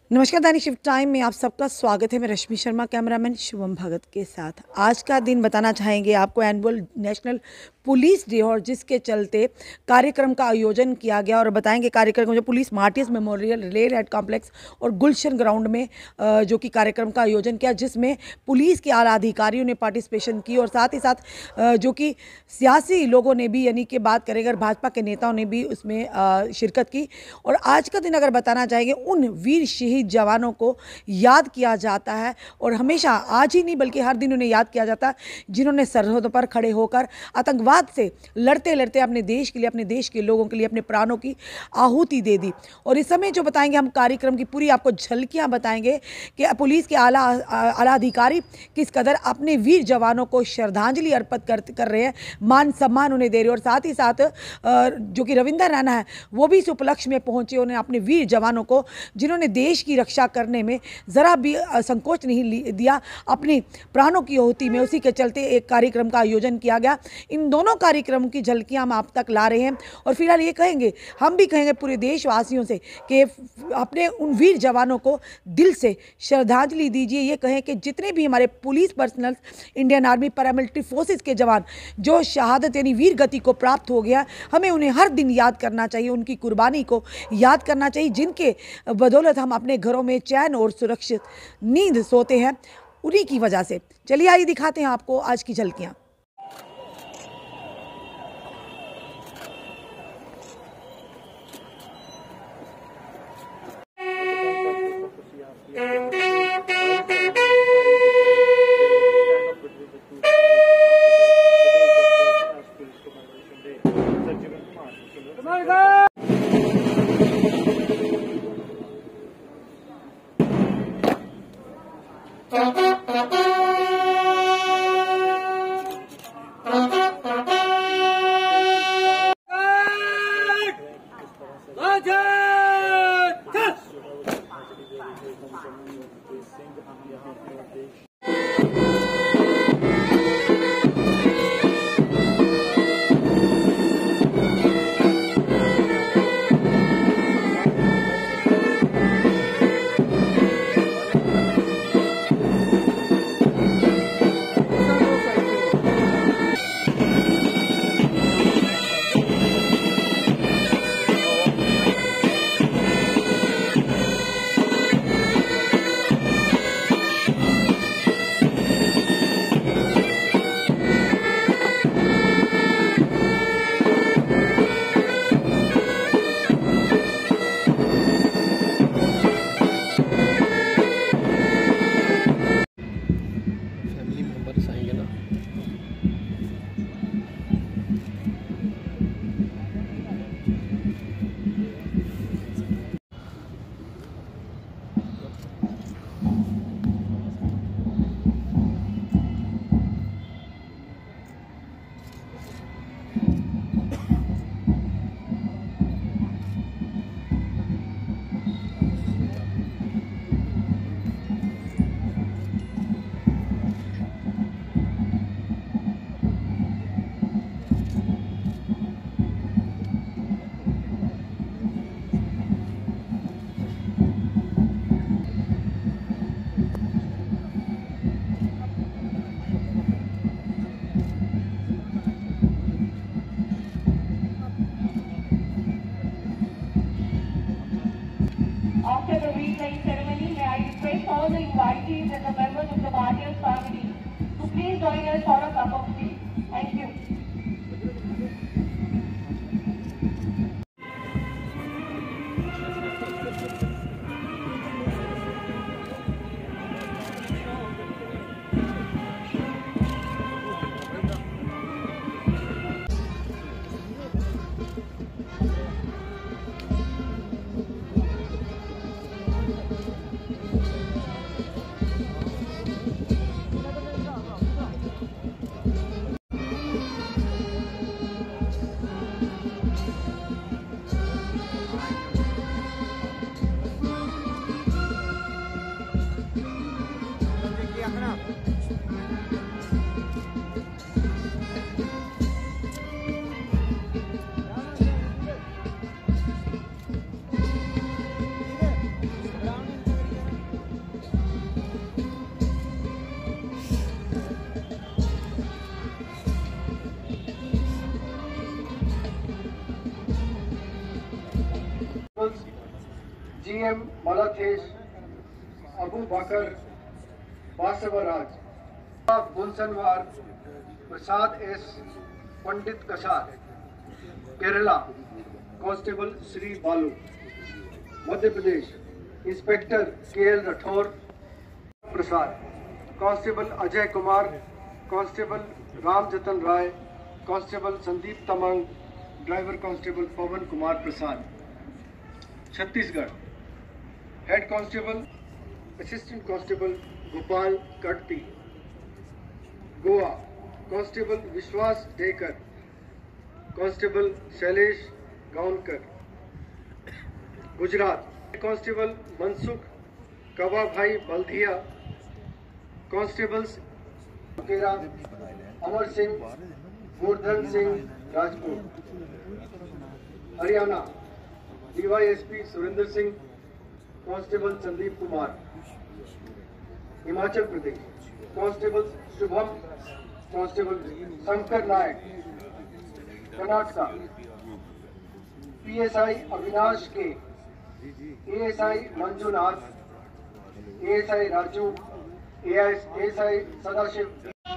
नमस्कार, दैनिक shift time में आप सबका स्वागत है। मैं रश्मि शर्मा, कैमरामैन शुभम भगत के साथ। आज का दिन बताना चाहेंगे आपको एनुअल नेशनल पुलिस डे और जिसके चलते कार्यक्रम का आयोजन किया गया और बताएंगे कार्यक्रम जो police martyrs memorial rail head complex और गुलशन ग्राउंड में जो कि कार्यक्रम का आयोजन किया, जिसमें पुलिस के आला अधिकारियों ने पार्टिसिपेशन की और साथ ही साथ जो कि सियासी लोगों ने भी, यानी कि बात करें अगर भाजपा के नेताओं ने भी उसमें शिरकत की। और आज का दिन अगर बताना चाहेंगे उन वीर शहीद जवानों को याद किया जाता है और हमेशा आज ही नहीं बल्कि हर दिन उन्हें याद किया जाता है, जिन्होंने सरहदों पर खड़े होकर आतंकवाद से लड़ते लड़ते अपने देश के लिए, अपने देश के लोगों के लिए अपने प्राणों की आहुति दे दी। और इस समय जो बताएंगे हम कार्यक्रम की पूरी आपको झलकियां बताएंगे कि पुलिस के आला अधिकारी किस कदर अपने वीर जवानों को श्रद्धांजलि अर्पित कर रहे हैं, मान सम्मान उन्हें दे रहे हैं। और साथ ही साथ जो कि रविंदर रैना है वो भी इस उपलक्ष्य में पहुंचे, उन्हें अपने वीर जवानों को जिन्होंने देश की रक्षा करने में ज़रा भी संकोच नहीं दिया, अपने प्राणों की आहुति में, उसी के चलते एक कार्यक्रम का आयोजन किया गया। इन दोनों कार्यक्रमों की झलकियां हम आप तक ला रहे हैं और फिलहाल ये कहेंगे, हम भी कहेंगे पूरे देशवासियों से कि अपने उन वीर जवानों को दिल से श्रद्धांजलि दीजिए। ये कहें कि जितने भी हमारे police personnel, Indian army, paramilitary forces के जवान जो शहादत यानी वीर गति को प्राप्त हो गया, हमें उन्हें हर दिन याद करना चाहिए, उनकी कुर्बानी को याद करना चाहिए, जिनके बदौलत हम अपने घरों में चैन और सुरक्षित नींद सोते हैं, उन्हीं की वजह से। चलिए आइए दिखाते हैं आपको आज की झलकियां। After the wreath-laying ceremony, may I request all the invitees and the members of the martyrs' family to please join us for a cup of tea. Thank you. GM Malathesh, Abu Bakar, Basavaraj, Bunsanwar, Prasad S, Pandit Kasar, Kerala, Constable Sri Balu, Madhya Pradesh, Inspector KL Rathore Prasad, Constable Ajay Kumar, Constable Ram Jatan Rai, Constable Sandeep Tamang, Driver Constable Pawan Kumar Prasad. Chhattisgarh, Head Constable, Assistant Constable Gopal Kadti. Goa, Constable Vishwas Dekar, Constable Shailesh Gaunkar. Gujarat, Constable Mansukh Kawabhai Baldhiya, Constables Kera Amar Singh, Gurdhan Singh Rajput. Haryana, DYSP Surinder Singh, Constable Sandeep Kumar. Himachal Pradesh, Constable Shubham, Constable Shankar Naik. Karnataka, PSI Avinash K, ASI Manjunath, ASI Raju, ASI Sadashiv.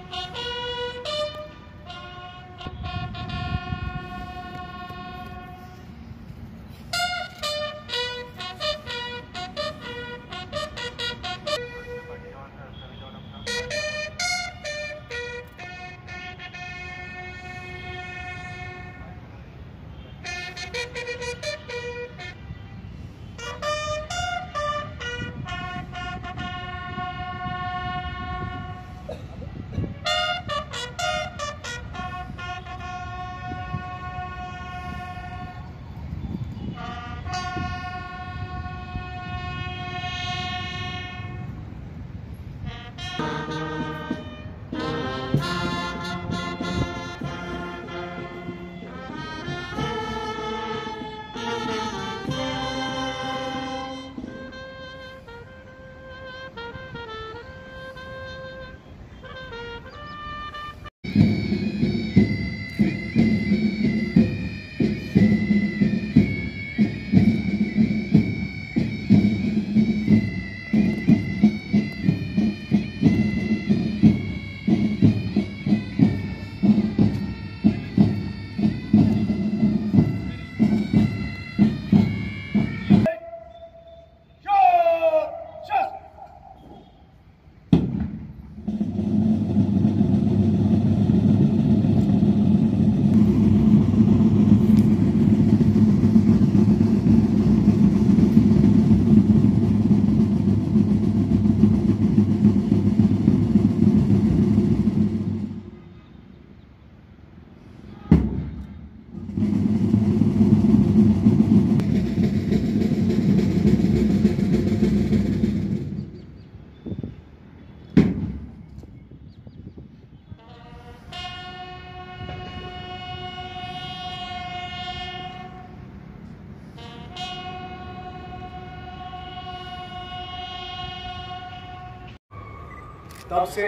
तब से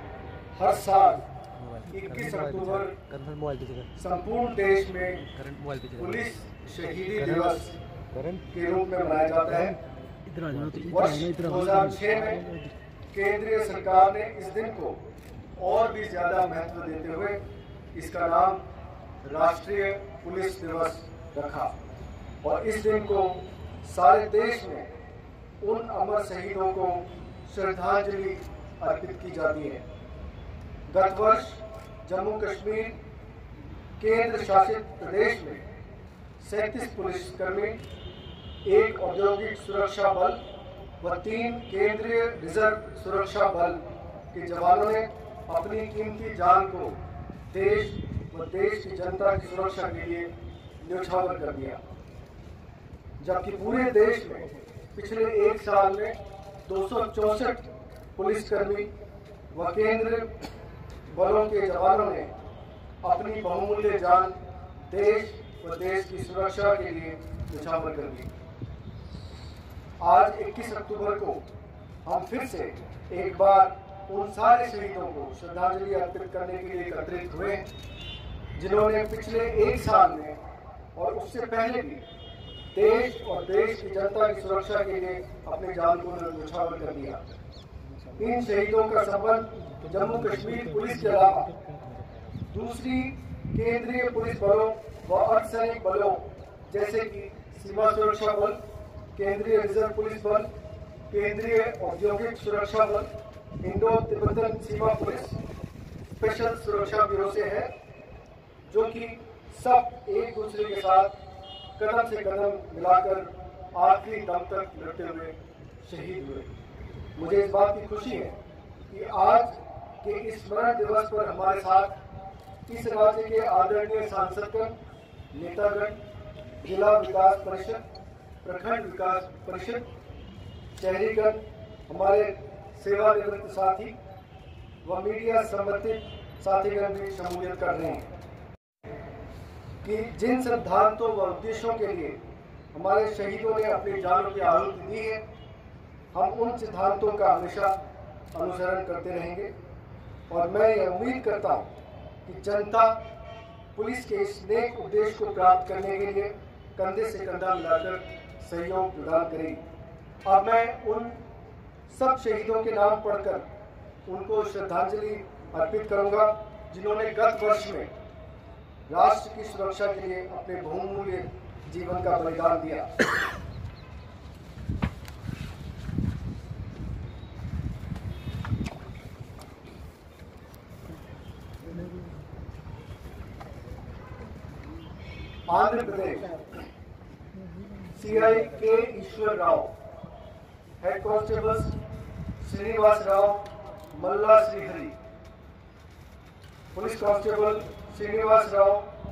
हर साल 21 अक्टूबर संपूर्ण देश में police शहीदी दिवस के रूप में मनाया जाता है। वर्ष 2006 में केंद्रीय सरकार ने इस दिन को और भी ज्यादा महत्व देते हुए इसका नाम राष्ट्रीय पुलिस दिवस रखा और इस दिन को सारे देश में उन अमर शहीदों को श्रद्धांजलि अर्पित की जाती है। गत वर्ष जम्मू कश्मीर केंद्र शासित प्रदेश में 37 पुलिसकर्मी, 1 औद्योगिक सुरक्षा बल व 3 केंद्रीय रिजर्व सुरक्षा बल के जवानों ने अपनी कीमती जान को देश व देश की जनता की सुरक्षा के लिए न्यौछावर कर दिया। जबकि पूरे देश में पिछले 1 साल में 264 पुलिसकर्मी व केंद्र बलों के जवानों ने अपनी बहुमूल्य जान देश व देश की सुरक्षा के लिए न्यौछावर कर दी। आज 21 अक्टूबर को हम फिर से एक बार उन सारे शहीदों को श्रद्धांजलि अर्पित करने के लिए एकत्रित हुए जिन्होंने पिछले 1 साल में और उससे पहले भी देश और देश की जनता की सुरक्षा के लिए अपनी जान को न्यौछावर कर दिया। इन शहीदों का संबंध जम्मू कश्मीर पुलिस के अलावा दूसरी केंद्रीय पुलिस बलों व अर्धसैनिक बलों जैसे कि सीमा सुरक्षा बल, केंद्रीय रिजर्व पुलिस बल, केंद्रीय औद्योगिक सुरक्षा बल, इंडो तिब्बतन सीमा पुलिस, स्पेशल सुरक्षा ब्यूरो से है, जो कि सब एक दूसरे के साथ कदम से कदम मिलाकर आखिरी दम तक लड़ते हुए शहीद हुए। मुझे इस बात की खुशी है कि आज के इस स्मरण दिवस पर हमारे साथ इस राज्य के आदरणीय सांसदगण, नेतागण, जिला विकास परिषद, प्रखंड विकास परिषद, शहरीगण, हमारे सेवानिवृत्त साथी व मीडिया संबंधित साथीगण भी शमूलियत कर रहे हैं कि जिन सिद्धांतों व उद्देश्यों के लिए हमारे शहीदों ने अपनी जानों की आहुति दी है, हम उन सिद्धांतों का हमेशा अनुसरण करते रहेंगे। और मैं ये उम्मीद करता हूँ कि जनता पुलिस के इस नेक उद्देश्य को प्राप्त करने के लिए कंधे से कंधा मिलाकर सहयोग प्रदान करेगी। अब मैं उन सब शहीदों के नाम पढ़कर उनको श्रद्धांजलि अर्पित करूंगा, जिन्होंने गत वर्ष में राष्ट्र की सुरक्षा के लिए अपने बहुमूल्य जीवन का बलिदान दिया। Andhra Pradesh CI K Eshwar Rao, head constable Srinivas Rao Malla Srihari, police constable Srinivas Rao.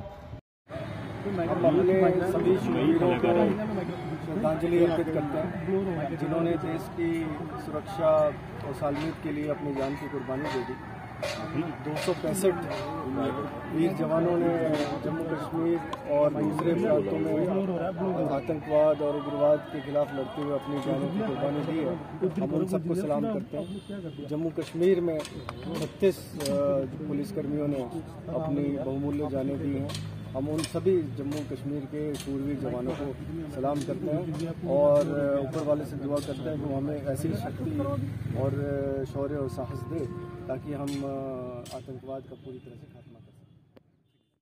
हम अपने सभी शहीदों को श्रद्धांजलि अर्पित करते हैं, जिन्होंने देश की सुरक्षा और सालमियत के लिए अपनी जान की कुर्बानी दे दी। 265 वीर जवानों ने जम्मू कश्मीर और दूसरे प्रांतों में आतंकवाद और उग्रवाद के खिलाफ लड़ते हुए अपनी जानों की कुर्बानी दी है। हम उन सबको सलाम करते हैं। जम्मू कश्मीर में 36 पुलिसकर्मियों ने अपनी बहुमूल्य जानें दी हैं। हम उन सभी जम्मू कश्मीर के शूरवीर जवानों को सलाम करते हैं और ऊपर वाले से दुआ करते हैं कि वो हमें ऐसी शक्ति और शौर्य और साहस दे ताकि हम आतंकवाद का पूरी तरह से खात्मा